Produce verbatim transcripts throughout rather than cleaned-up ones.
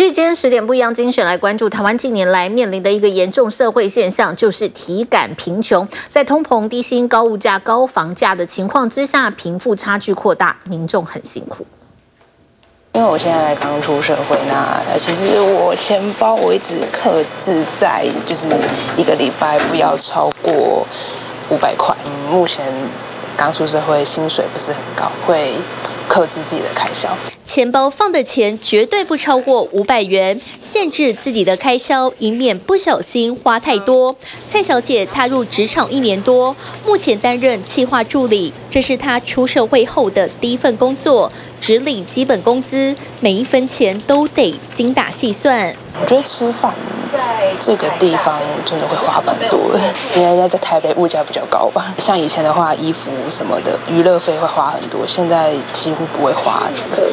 其实今天十点不一样精选来关注台湾近年来面临的一个严重社会现象，就是体感贫穷。在通膨、低薪、高物价、高房价的情况之下，贫富差距扩大，民众很辛苦。 因为我现在刚出社会，那其实我钱包我一直克制在就是一个礼拜不要超过五百块。嗯，目前刚出社会，薪水不是很高，会克制自己的开销。 钱包放的钱绝对不超过五百元，限制自己的开销，以免不小心花太多。蔡小姐踏入职场一年多，目前担任企划助理，这是她出社会后的第一份工作，只领基本工资，每一分钱都得精打细算。 我觉得吃饭在这个地方真的会花蛮多的，因为在台北物价比较高吧。像以前的话，衣服什么的，娱乐费会花很多，现在几乎不会花。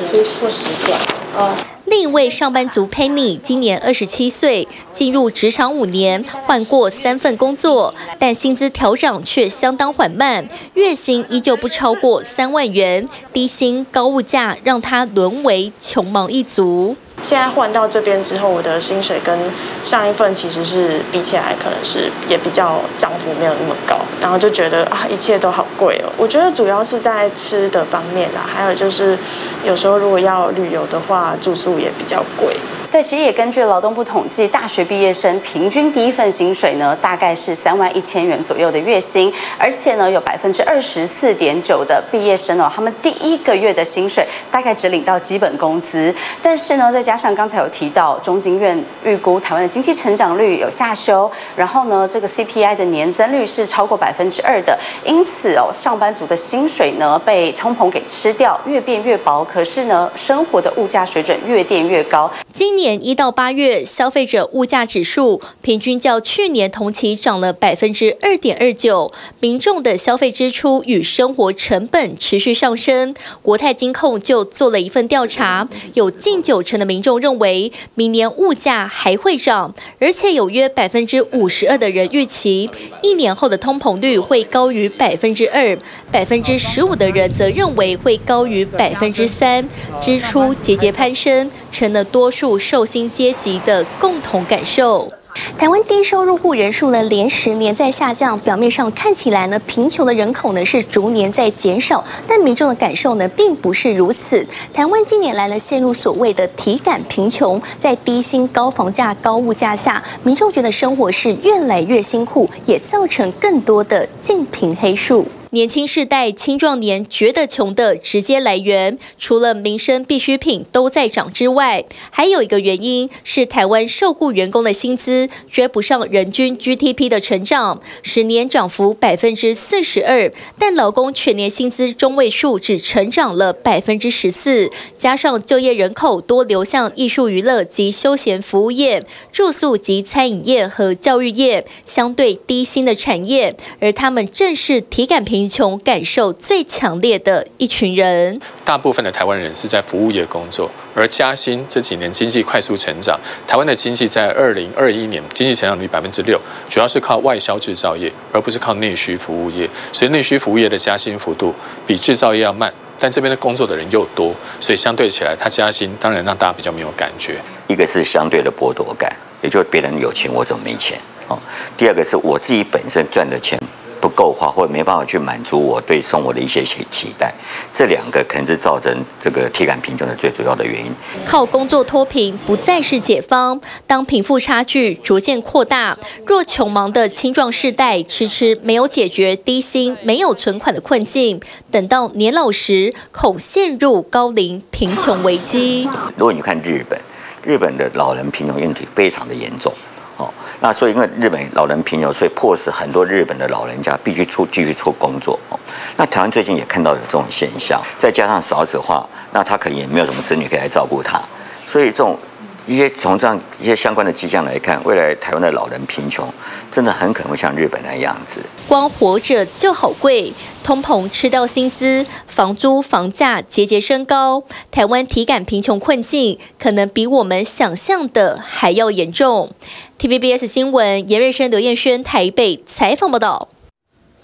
另一位上班族 Penny 今年二十七岁，进入职场五年，换过三份工作，但薪资调涨却相当缓慢，月薪依旧不超过三万元。低薪高物价让他沦为穷忙一族。 现在换到这边之后，我的薪水跟上一份其实是比起来，可能是也比较涨幅没有那么高，然后就觉得啊，一切都好贵哦。我觉得主要是在吃的方面啦，还有就是有时候如果要旅游的话，住宿也比较贵。 对，其实也根据劳动部统计，大学毕业生平均第一份薪水呢，大概是三万一千元左右的月薪，而且呢，有百分之二十四点九的毕业生哦，他们第一个月的薪水大概只领到基本工资。但是呢，再加上刚才有提到，中经院预估台湾的经济成长率有下修，然后呢，这个 C P I 的年增率是超过百分之二的，因此哦，上班族的薪水呢被通膨给吃掉，越变越薄。可是呢，生活的物价水准越垫越高。 今年一到八月，消费者物价指数平均较去年同期涨了百分之二点二九，民众的消费支出与生活成本持续上升。国泰金控就做了一份调查，有近九成的民众认为明年物价还会涨，而且有约百分之五十二的人预期一年后的通膨率会高于百分之二，百分之十五的人则认为会高于百分之三，支出节节攀升，成了多数受薪阶级的共同感受。 台湾低收入户人数呢连十年在下降，表面上看起来呢贫穷的人口呢是逐年在减少，但民众的感受呢并不是如此。台湾近年来呢陷入所谓的体感贫穷，在低薪、高房价、高物价下，民众觉得生活是越来越辛苦，也造成更多的净贫黑数。 年轻世代青壮年觉得穷的直接来源，除了民生必需品都在涨之外，还有一个原因是台湾受雇员工的薪资追不上人均 G D P 的成长，十年涨幅百分之四十二，但劳工全年薪资中位数只成长了百分之十四，加上就业人口多流向艺术娱乐及休闲服务业、住宿及餐饮业和教育业，相对低薪的产业，而他们正是体感贫贫穷感受最强烈的一群人。 大部分的台湾人是在服务业工作，而加薪这几年经济快速成长，台湾的经济在二零二一年经济成长率百分之六，主要是靠外销制造业，而不是靠内需服务业。所以内需服务业的加薪幅度比制造业要慢，但这边的工作的人又多，所以相对起来，它加薪当然让大家比较没有感觉。 一个是相对的剥夺感，也就是别人有钱我怎么没钱哦。第二个是我自己本身赚的钱不够花，或者没办法去满足我对生活的一些期待，这两个可能是造成这个体感贫穷的最主要的原因。 靠工作脱贫不再是解方，当贫富差距逐渐扩大，若穷忙的青壮世代迟迟没有解决低薪、没有存款的困境，等到年老时，恐陷入高龄贫穷危机。 如果你看日本，日本的老人贫穷问题非常的严重。哦，那所以因为日本老人贫穷，所以迫使很多日本的老人家必须出继续出工作。哦，那台湾最近也看到有这种现象，再加上少子化，那他可能也没有什么子女可以来照顾他，所以这种一些从这样一些相关的迹象来看，未来台湾的老人贫穷真的很可能会像日本那样子。 光活着就好贵，通膨吃掉薪资，房租房价节节升高，台湾体感贫穷困境可能比我们想象的还要严重。T V B S 新闻严瑞生、刘彦轩台北采访报道。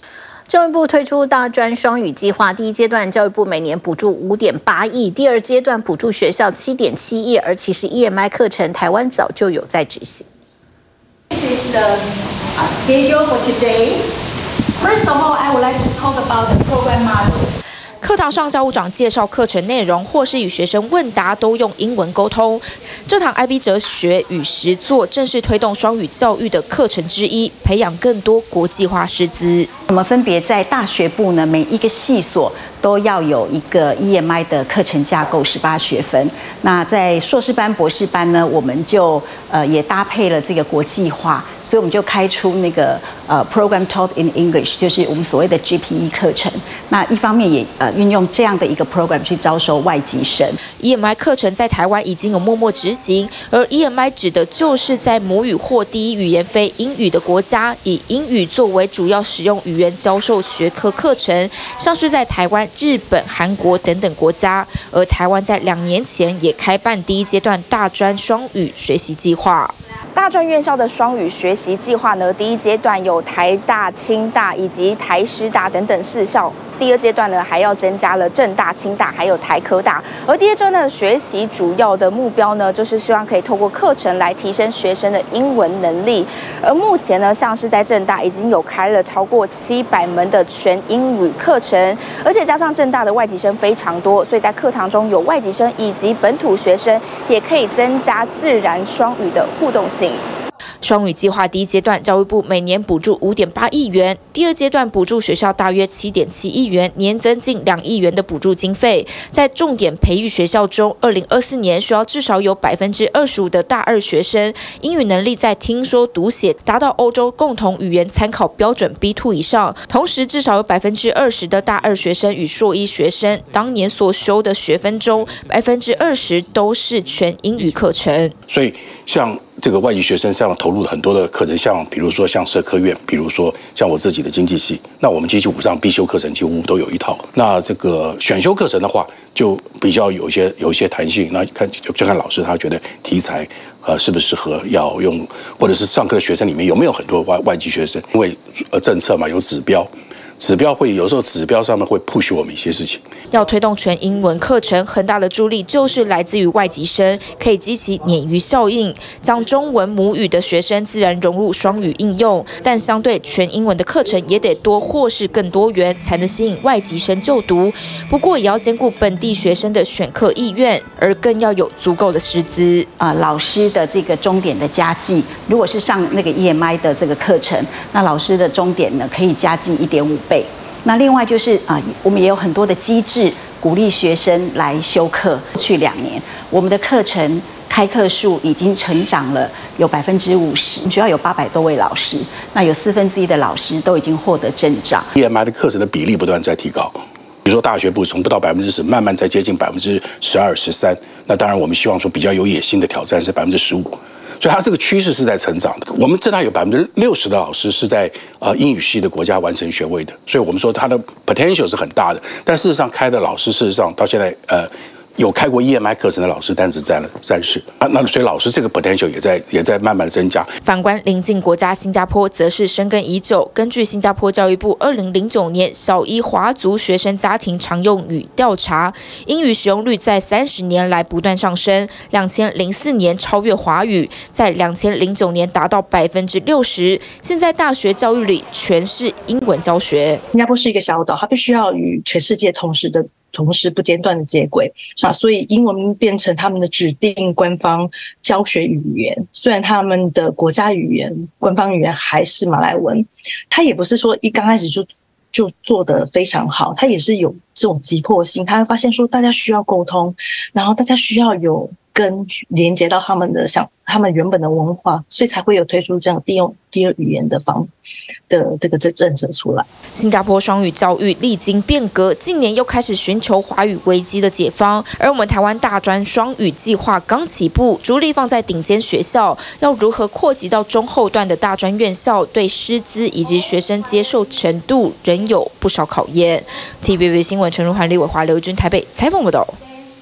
教育部推出大专双语计划，第一阶段教育部每年补助五点八亿，第二阶段补助学校七点七亿，而其实 E M I 课程台湾早就有在执行。 This is the schedule for today. First of all, I would like to talk about the program models. 课堂上，教务长介绍课程内容，或是与学生问答，都用英文沟通。这堂 I B 哲学与实作正是推动双语教育的课程之一，培养更多国际化师资。 我们分别在大学部呢，每一个系所都要有一个 E M I 的课程架构，十八学分。那在硕士班、博士班呢，我们就呃也搭配了这个国际化，所以我们就开出那个呃 Program Taught in English， 就是我们所谓的 G P E 课程。那一方面也呃运用这样的一个 program 去招收外籍生。 E M I 课程在台湾已经有默默执行，而 E M I 指的就是在母语或第一语言非英语的国家，以英语作为主要使用语言教授学科课程，像是在台湾、日本、韩国等等国家。而台湾在两年前也开办第一阶段大专双语学习计划。 大专院校的双语学习计划呢，第一阶段有台大、清大以及台师大等等四校。第二阶段呢，还要增加了政大、清大，还有台科大。而第二阶段的学习主要的目标呢，就是希望可以透过课程来提升学生的英文能力。而目前呢，像是在政大已经有开了超过七百门的全英语课程，而且加上政大的外籍生非常多，所以在课堂中有外籍生以及本土学生，也可以增加自然双语的互动性。 双语计划第一阶段，教育部每年补助五点八亿元，第二阶段补助学校大约七点七亿元，年增近两亿元的补助经费。在重点培育学校中，二零二四年需要至少有百分之二十五的大二学生英语能力在听说读写达到欧洲共同语言参考标准 B 二 以上，同时至少有百分之二十的大二学生与硕一学生当年所修的学分中，百分之二十都是全英语课程。 所以像这个外籍学生上投入了很多的课程，像比如说像社科院，比如说像我自己的经济系，那我们经济五上必修课程几乎都有一套。那这个选修课程的话，就比较有一些有一些弹性。那看就就看老师他觉得题材呃适不适合要用，或者是上课的学生里面有没有很多外外籍学生，因为呃政策嘛有指标。指标会有时候指标上面会 push 我们一些事情。 要推动全英文课程，很大的助力就是来自于外籍生，可以激起鲶鱼效应，将中文母语的学生自然融入双语应用。但相对全英文的课程也得多或是更多元，才能吸引外籍生就读。不过也要兼顾本地学生的选课意愿，而更要有足够的师资。 呃，老师的这个钟点的加计，如果是上那个 E M I 的这个课程，那老师的钟点呢可以加计一点五倍。那另外就是啊、呃，我们也有很多的机制鼓励学生来修课。过去两年，我们的课程开课数已经成长了有百分之五十，学校有八百多位老师，那有四分之一的老师都已经获得证照。 E M I 的课程的比例不断在提高，比如说大学部从不到百分之十，慢慢在接近百分之十二、十三。那当然，我们希望说比较有野心的挑战是百分之十五。所以它这个趋势是在成长的。我们政大有百分之六十的老师是在呃英语系的国家完成学位的，所以我们说它的 potential 是很大的。但事实上开的老师，事实上到现在呃有开过 E M I 课程的老师，但只占了三十啊。那所以老师这个 potential 也在也在慢慢的增加。 反观邻近国家新加坡，则是深耕已久。根据新加坡教育部二零零九年小一华族学生家庭常用语调查，英语使用率在三十年来不断上升。两千零四年超越华语，在两千零九年达到百分之六十。现在大学教育里全是英文教学。 新加坡是一个小岛，它必须要与全世界同时的。同时不间断的接轨啊，所以英文变成他们的指定官方教学语言。虽然他们的国家语言、官方语言还是马来文，它也不是说一刚开始就就做得非常好，它也是有这种急迫性。他会发现说，大家需要沟通，然后大家需要有跟连接到他们的像他们原本的文化，所以才会有推出这样第二第二语言的方的这个这政策出来。 新加坡双语教育历经变革，近年又开始寻求华语危机的解方。而我们台湾大专双语计划刚起步，主力放在顶尖学校，要如何扩及到中后段的大专院校，对师资以及学生接受程度仍有不少考验。T V B 新闻陈如涵、李伟华、刘军台北采访报道。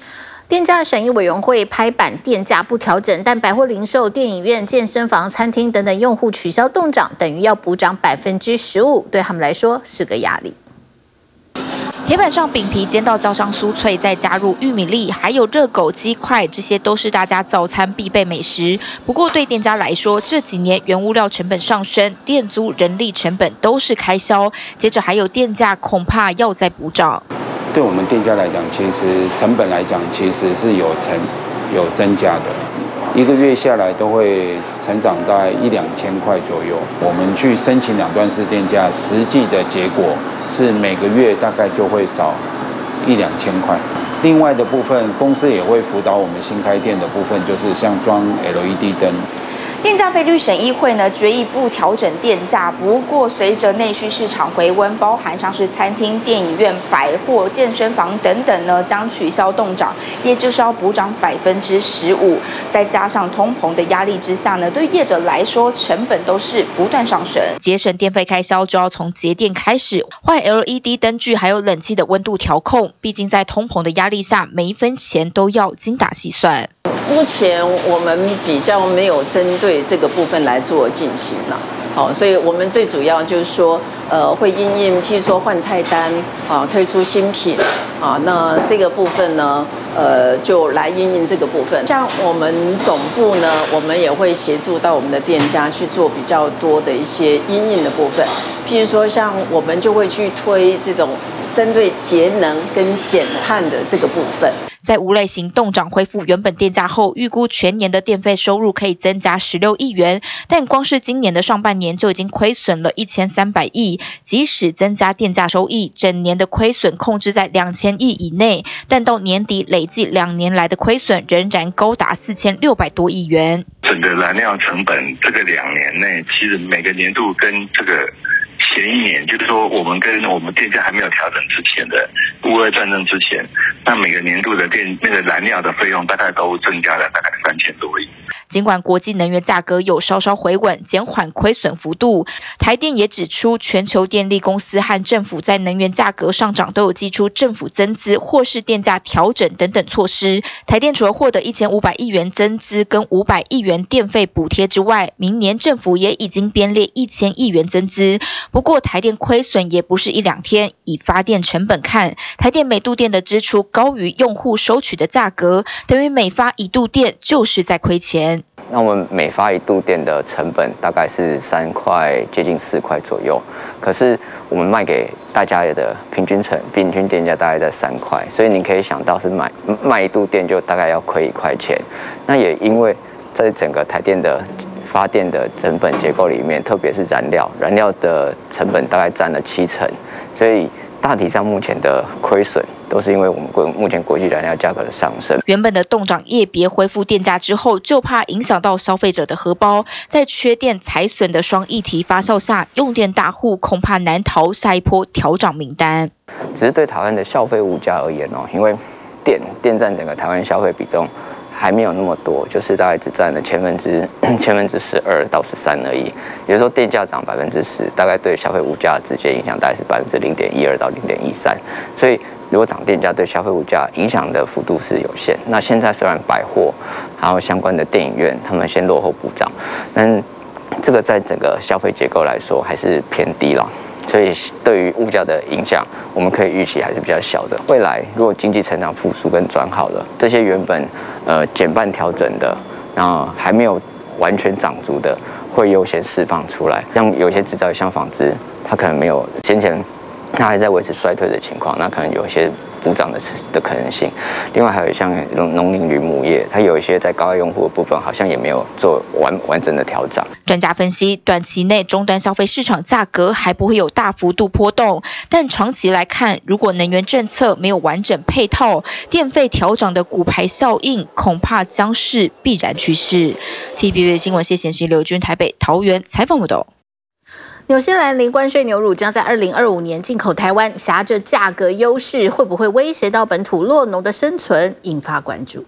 电价审议委员会拍板电价不调整，但百货零售、电影院、健身房、餐厅等等用户取消冻涨，等于要补涨百分之十五，对他们来说是个压力。 铁板上饼皮煎到焦香酥脆，再加入玉米粒，还有热狗、鸡块，这些都是大家早餐必备美食。不过对店家来说，这几年原物料成本上升，店租、人力成本都是开销，接着还有电价，恐怕要再补涨。 对我们店家来讲，其实成本来讲，其实是有成有增加的，一个月下来都会成长大概一两千块左右。我们去申请两段式电价，实际的结果是每个月大概就会少一两千块。另外的部分，公司也会辅导我们新开店的部分，就是像装 L E D 灯。 电价费率审议会呢决议不调整电价，不过随着内需市场回温，包含像是餐厅、电影院、百货、健身房等等呢，将取消冻涨，也就是要补涨百分之十五。再加上通膨的压力之下呢，对业者来说，成本都是不断上升。 节省电费开销就要从节电开始，换 L E D 灯具，还有冷气的温度调控。毕竟在通膨的压力下，每一分钱都要精打细算。 目前我们比较没有针对这个部分来做进行了，好，所以我们最主要就是说，呃，会因应譬如说换菜单啊，推出新品啊，那这个部分呢，呃，就来因应这个部分。像我们总部呢，我们也会协助到我们的店家去做比较多的一些因应的部分，譬如说像我们就会去推这种针对节能跟减碳的这个部分。 在无类型冻涨恢复原本电价后，预估全年的电费收入可以增加十六亿元，但光是今年的上半年就已经亏损了一千三百亿。即使增加电价收益，整年的亏损控制在两千亿以内，但到年底累计两年来的亏损仍然高达四千六百多亿元。 整个燃料成本这个两年内，其实每个年度跟这个前一年，就是说我们跟我们电价还没有调整之前的乌俄战争之前，那每个年度的电那个燃料的费用大概都增加了大概三千多亿。 尽管国际能源价格有稍稍回稳，减缓亏损幅度，台电也指出，全球电力公司和政府在能源价格上涨都有祭出政府增资或是电价调整等等措施。台电除了获得一千五百亿元增资跟五百亿元电费补贴之外，明年政府也已经编列一千亿元增资。不过台电亏损也不是一两天，以发电成本看，台电每度电的支出高于用户收取的价格，等于每发一度电就是在亏钱。 那我们每发一度电的成本大概是三块，接近四块左右。可是我们卖给大家的平均成平均电价大概在三块，所以你可以想到是买卖一度电就大概要亏一块钱。那也因为在整个台电的发电的成本结构里面，特别是燃料，燃料的成本大概占了七成，所以大体上目前的亏损都是因为我们国目前国际燃料价格的上升。 原本的冻涨业别恢复电价之后，就怕影响到消费者的荷包，在缺电财损的双议题发酵下，用电大户恐怕难逃下一波调涨名单。 只是对台湾的消费物价而言哦，因为电电占整个台湾消费比重还没有那么多，就是大概只占了千分之千分之十二到十三而已。也就是说，电价涨百分之十，大概对消费物价直接影响大概是百分之零点一二到零点一三。所以，如果涨电价对消费物价影响的幅度是有限。那现在虽然百货还有相关的电影院，他们先落后补涨，但这个在整个消费结构来说还是偏低了。所以对于物价的影响，我们可以预期还是比较小的。未来如果经济成长复苏跟转好了，这些原本呃减半调整的，然后还没有完全涨足的，会优先释放出来。像有一些制造业，像纺织，它可能没有先前它还在维持衰退的情况，那可能有一些补涨的的可能性。另外还有像农林渔牧业，它有一些在高压用户的部分，好像也没有做完完整的调整。 专家分析，短期内终端消费市场价格还不会有大幅度波动，但长期来看，如果能源政策没有完整配套，电费调涨的骨牌效应恐怕将是必然趋势。T V B S 新闻谢贤熙、刘军台北、桃园采访报道。 纽西兰零关税牛乳将在二零二五年进口台湾，挟着价格优势，会不会威胁到本土酪农的生存，引发关注。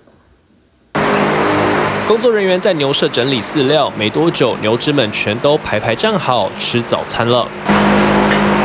工作人员在牛舍整理饲料，没多久，牛只们全都排排站好吃早餐了。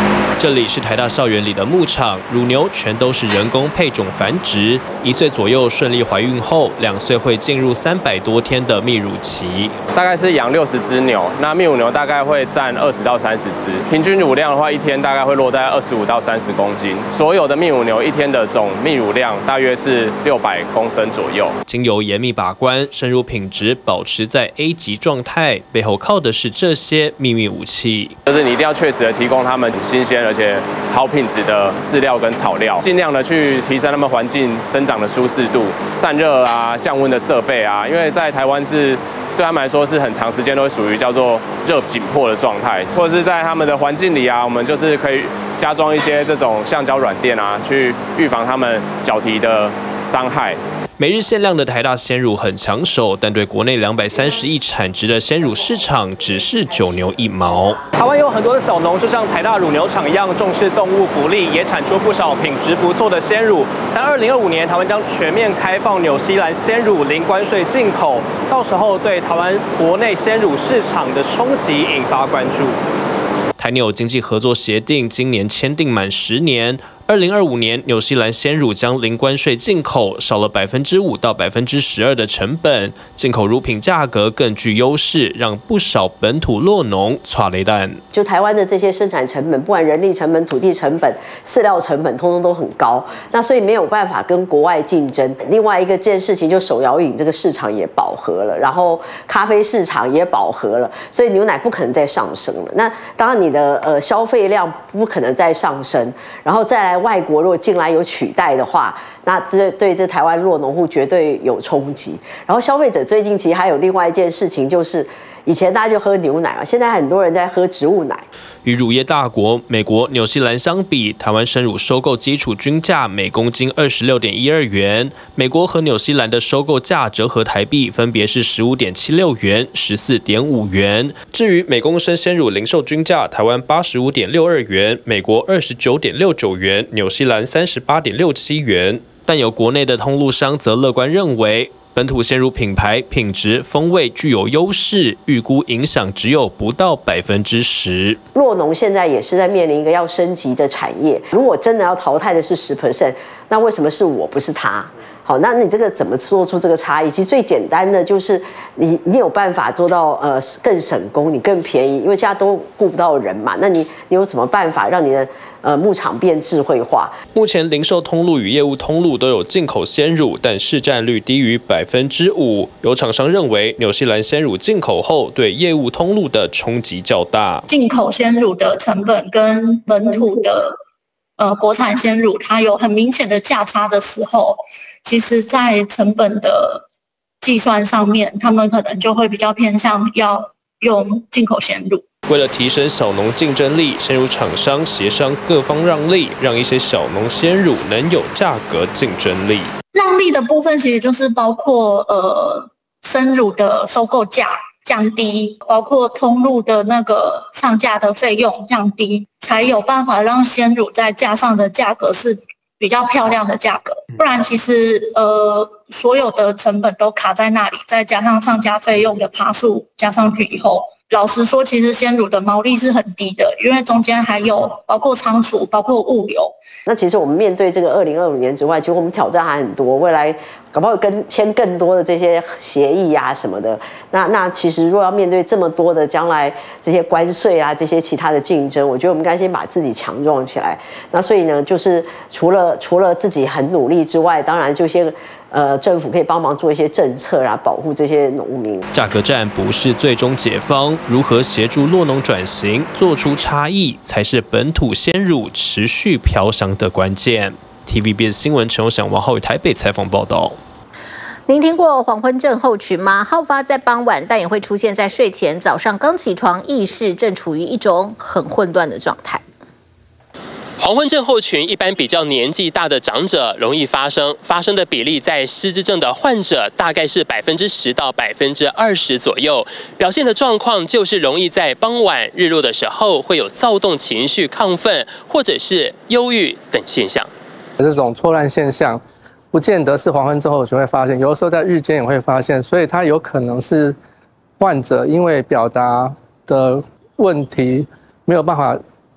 这里是台大校园里的牧场，乳牛全都是人工配种繁殖，一岁左右顺利怀孕后，两岁会进入三百多天的泌乳期。 大概是养六十只牛，那泌乳牛大概会占二十到三十只，平均乳量的话，一天大概会落在二十五到三十公斤。所有的泌乳牛一天的总泌乳量大约是六百公升左右。 经由严密把关，生乳品质保持在 A 级状态，背后靠的是这些秘密武器。 就是你一定要确实的提供他们新鲜而且好品质的饲料跟草料，尽量的去提升他们环境生长的舒适度、散热啊、降温的设备啊，因为在台湾是对他们来说是很长时间都会属于叫做热紧迫的状态，或者是在他们的环境里啊，我们就是可以加装一些这种橡胶软垫啊，去预防他们脚蹄的伤害。 每日限量的台大鲜乳很抢手，但对国内两百三十亿产值的鲜乳市场只是九牛一毛。 台湾有很多的小农，就像台大乳牛场一样，重视动物福利，也产出不少品质不错的鲜乳。但二零二五年台湾将全面开放纽西兰鲜乳零关税进口，到时候对台湾国内鲜乳市场的冲击引发关注。 台纽经济合作协定今年签订满十年。二零二五年，纽西兰鲜乳将零关税进口，少了百分之五到百分之十二的成本，进口乳品价格更具优势，让不少本土酪农剉雷蛋。 就台湾的这些生产成本，不管人力成本、土地成本、饲料成本，通通都很高，那所以没有办法跟国外竞争。另外一个件事情，就手摇饮这个市场也饱和了，然后咖啡市场也饱和了，所以牛奶不可能再上升了。那当然你的呃消费量不可能再上升，然后再来。外国如果进来有取代的话，那对对这台湾酪农户绝对有冲击。然后消费者最近其实还有另外一件事情，就是以前大家就喝牛奶嘛，现在很多人在喝植物奶。 与乳业大国美国、纽西兰相比，台湾生乳收购基础均价每公斤二十六点一二元，美国和纽西兰的收购价折合台币分别是十五点七六元、十四点五元。至于每公升鲜乳零售均价，台湾八十五点六二元，美国二十九点六九元，纽西兰三十八点六七元。但有国内的通路商则乐观认为，本土鲜乳品牌品质、风味具有优势，预估影响只有不到百分之十。 酪农现在也是在面临一个要升级的产业，如果真的要淘汰的是十 percent， 那为什么是我不是他？好，那你这个怎么做出这个差异？其实最简单的就是你你有办法做到呃更省工，你更便宜，因为现在都顾不到人嘛。那你你有什么办法让你的呃牧场变智慧化？ 目前零售通路与业务通路都有进口鲜乳，但市占率低于百分之五。有厂商认为，纽西兰鲜乳进口后对业务通路的冲击较大。 进口鲜乳的成本跟本土的呃国产鲜乳，它有很明显的价差的时候。其实，在成本的计算上面，他们可能就会比较偏向要用进口鲜乳。 为了提升小农竞争力，鲜乳厂商协商各方让利，让一些小农鲜乳能有价格竞争力。 让利的部分其实就是包括呃生乳的收购价降低，包括通路的那个上架的费用降低，才有办法让鲜乳在架上的价格是比较漂亮的价格，不然其实呃所有的成本都卡在那里，再加上上架费用的趴数加上去以后，老实说，其实鲜乳的毛利是很低的，因为中间还有包括仓储、包括物流。 那其实我们面对这个二零二五年之外，其实我们挑战还很多，未来搞不好跟签更多的这些协议啊什么的。那那其实若要面对这么多的将来这些关税啊这些其他的竞争，我觉得我们该先把自己强壮起来。那所以呢，就是除了除了自己很努力之外，当然就些。呃，政府可以帮忙做一些政策啊，保护这些农民。 价格战不是最终解方，如何协助酪农转型，做出差异，才是本土鲜乳持续飘香的关键。T V B S 新闻陈永祥、王浩宇台北采访报道。 您听过黄昏症候群吗？好发在傍晚，但也会出现在睡前、早上刚起床，意识正处于一种很混乱的状态。 黄昏症候群一般比较年纪大的长者容易发生，发生的比例在失智症的患者大概是百分之十到百分之二十左右。表现的状况就是容易在傍晚日落的时候会有躁动情绪、亢奋或者是忧郁等现象。 这种错乱现象不见得是黄昏症候群会发现，有的时候在日间也会发现，所以它有可能是患者因为表达的问题没有办法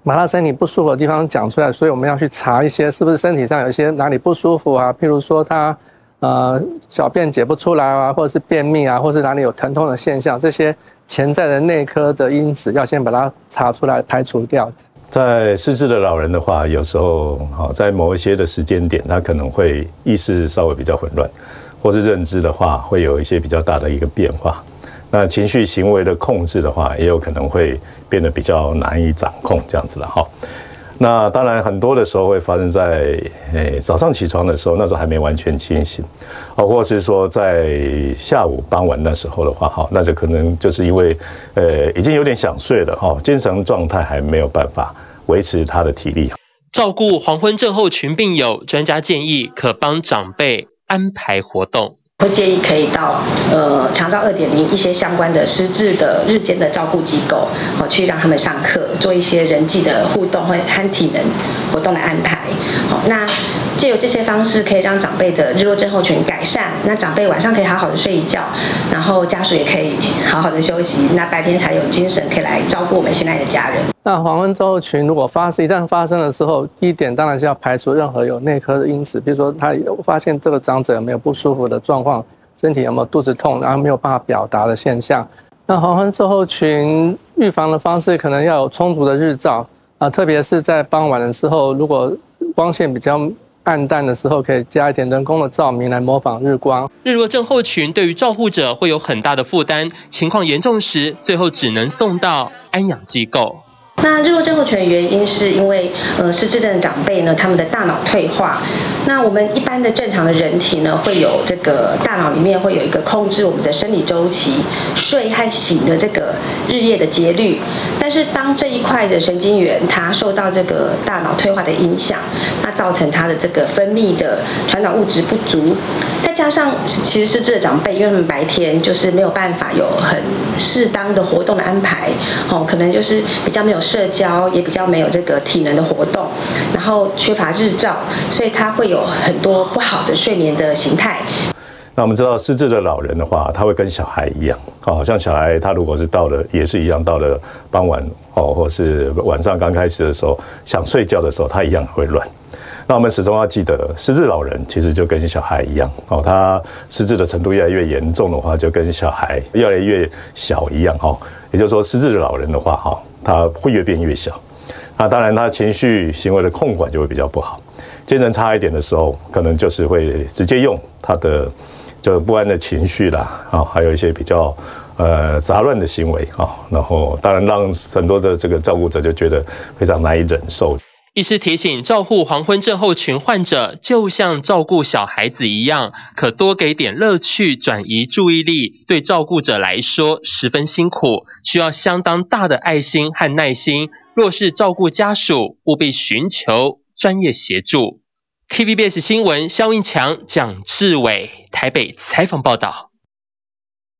把他身体不舒服的地方讲出来，所以我们要去查一些是不是身体上有一些哪里不舒服啊，譬如说他呃小便解不出来啊，或者是便秘啊，或是哪里有疼痛的现象，这些潜在的内科的因子要先把它查出来排除掉。 在失智的老人的话，有时候好在某一些的时间点，他可能会意识稍微比较混乱，或是认知的话会有一些比较大的一个变化。那情绪行为的控制的话，也有可能会变得比较难以掌控这样子了哈。那当然很多的时候会发生在诶早上起床的时候，那时候还没完全清醒，哦，或是说在下午傍晚那时候的话，哈，那就可能就是因为呃已经有点想睡了哈，精神状态还没有办法维持他的体力。 照顾黄昏症候群病友，专家建议可帮长辈安排活动。 会建议可以到呃长照 二点零 一些相关的失智的日间的照顾机构，哦，去让他们上课，做一些人际的互动或和体能活动的安排。好，那借由这些方式，可以让长辈的日落症候群改善。那长辈晚上可以好好的睡一觉，然后家属也可以好好的休息，那白天才有精神可以来照顾我们现在的家人。 那黄昏症候群如果发生，一旦发生的时候，第一点当然是要排除任何有内科的因子，比如说他有发现这个长者有没有不舒服的状况，身体有没有肚子痛，然后没有办法表达的现象。那黄昏症候群预防的方式可能要有充足的日照啊，特别是在傍晚的时候，如果光线比较暗淡的时候，可以加一点人工的照明来模仿日光。 日落症候群对于照护者会有很大的负担，情况严重时，最后只能送到安养机构。 那日落症候群的原因是因为呃失智症的长辈呢，他们的大脑退化。那我们一般的正常的人体呢，会有这个大脑里面会有一个控制我们的生理周期、睡和醒的这个日夜的节律。但是当这一块的神经元它受到这个大脑退化的影响，那造成它的这个分泌的传导物质不足，再加上其实失智的长辈，因为他们白天就是没有办法有很适当的活动的安排，哦，可能就是比较没有社交，也比较没有这个体能的活动，然后缺乏日照，所以他会有很多不好的睡眠的形态。 那我们知道失智的老人的话，他会跟小孩一样，哦，像小孩他如果是到了也是一样，到了傍晚哦，或是晚上刚开始的时候想睡觉的时候，他一样会乱。那我们始终要记得，失智老人其实就跟小孩一样，哦，他失智的程度越来越严重的话，就跟小孩越来越小一样，哈。也就是说，失智的老人的话，哈，他会越变越小。那当然，他情绪行为的控管就会比较不好。精神差一点的时候，可能就是会直接用他的就不安的情绪啦，啊，还有一些比较呃杂乱的行为啊，然后当然让很多的这个照顾者就觉得非常难以忍受。 医师提醒，照护黄昏症候群患者就像照顾小孩子一样，可多给点乐趣，转移注意力，对照顾者来说十分辛苦，需要相当大的爱心和耐心。若是照顾家属，务必寻求专业协助。T V B S 新闻萧映强、蒋志伟台北采访报道。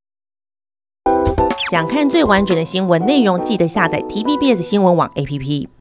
想看最完整的新闻内容，记得下载 T V B S 新闻网 A P P。